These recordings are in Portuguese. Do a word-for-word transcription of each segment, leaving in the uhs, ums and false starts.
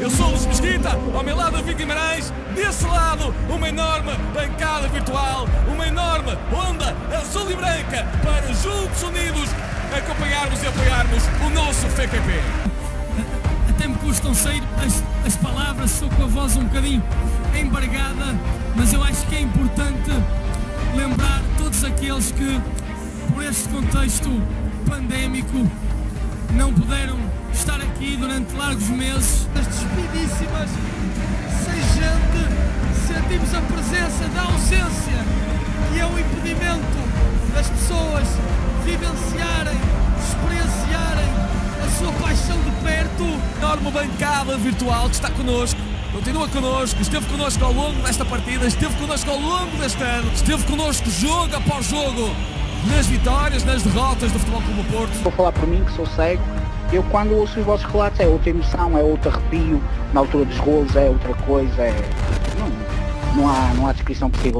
Eu sou o Luís Mesquita, ao meu lado David Guimarães, desse lado uma enorme bancada virtual, uma enorme onda azul e branca para juntos unidos acompanharmos e apoiarmos o nosso F Q P. Até me custam sair as, as palavras, sou com a voz um bocadinho embargada, mas eu acho que é importante lembrar todos aqueles que, por este contexto pandémico, não puderam estar aqui durante largos meses. As despidíssimas, sem gente, sentimos a presença da ausência, que é um impedimento das pessoas vivenciarem, experienciarem a sua paixão de perto. Enorme bancada virtual que está connosco, continua connosco, esteve connosco ao longo desta partida, esteve connosco ao longo deste ano, esteve connosco jogo após jogo, nas vitórias, nas derrotas do Futebol Clube do Porto. Vou falar por mim, que sou cego. Eu, quando ouço os vossos relatos, é outra emoção, é outro arrepio, na altura dos golos é outra coisa, é... Não, não, há, não há descrição possível.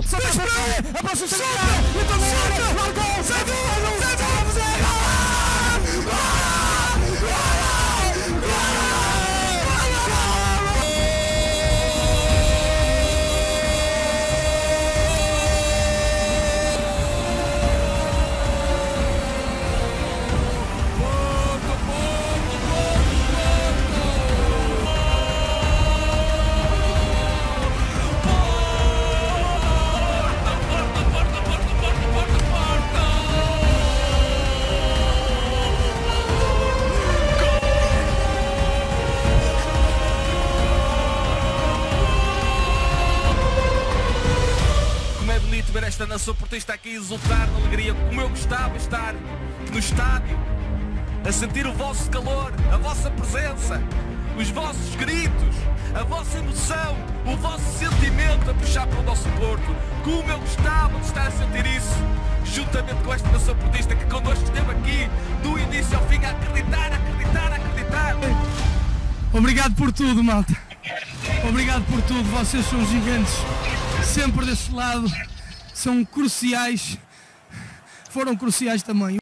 Ver esta nação portista aqui exultar na alegria, como eu gostava de estar no estádio, a sentir o vosso calor, a vossa presença, os vossos gritos, a vossa emoção, o vosso sentimento a puxar para o nosso Porto. Como eu gostava de estar a sentir isso, juntamente com esta nação portista que connosco esteve aqui do início ao fim a acreditar, a acreditar, a acreditar. Obrigado por tudo, malta. Obrigado por tudo. Vocês são gigantes, sempre desse lado. São cruciais, foram cruciais também.